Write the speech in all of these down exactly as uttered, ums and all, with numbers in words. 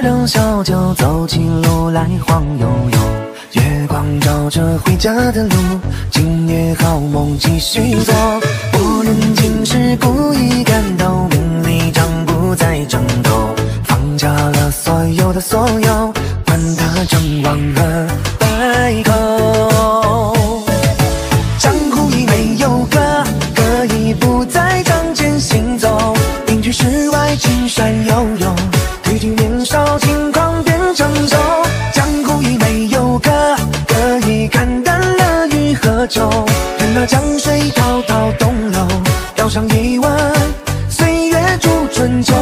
灯小酒，走起路来晃悠悠。月光照着回家的路，今夜好梦继续做。我认今是故意感到名利场不再争斗，放下了所有的所有，管他争旺和败口。江湖已没有歌，歌已不在掌间行走。隐居世外，青山悠悠，褪去年少轻狂变成熟。江湖已没有歌，歌已看淡了雨和酒。任那江水滔滔东流，摇上一碗岁月煮春秋。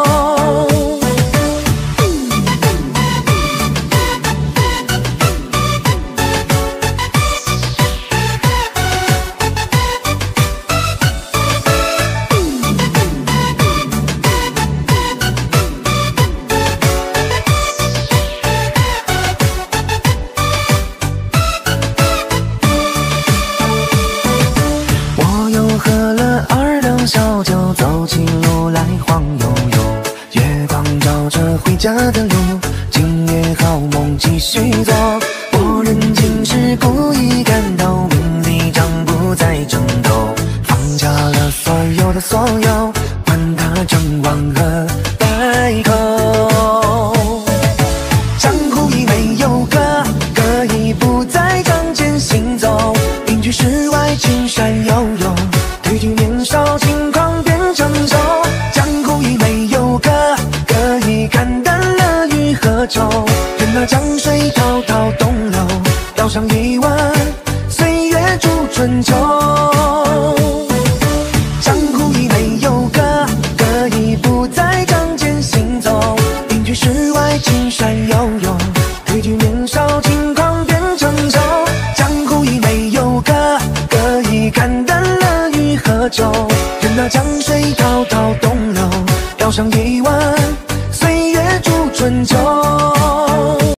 小酒，走起路来晃悠悠。月光照着回家的路，今夜好梦继续做。我认今是故意感到名利场不再争斗，放下了所有的所有，管他争旺和败口。江湖已没有歌，歌已不在掌间行走。隐居世外，青山悠悠，褪去年少轻狂变成熟。江湖已没有歌，歌已看淡了雨和酒。任那江水滔滔东流，摇上一碗岁月煮春秋。江湖已没有歌，歌已不在掌间行走。隐居世外，青山悠悠，褪去年少轻狂变成熟。江湖已没有歌，歌已看淡了雨和酒。任那江水滔滔东流，摇上一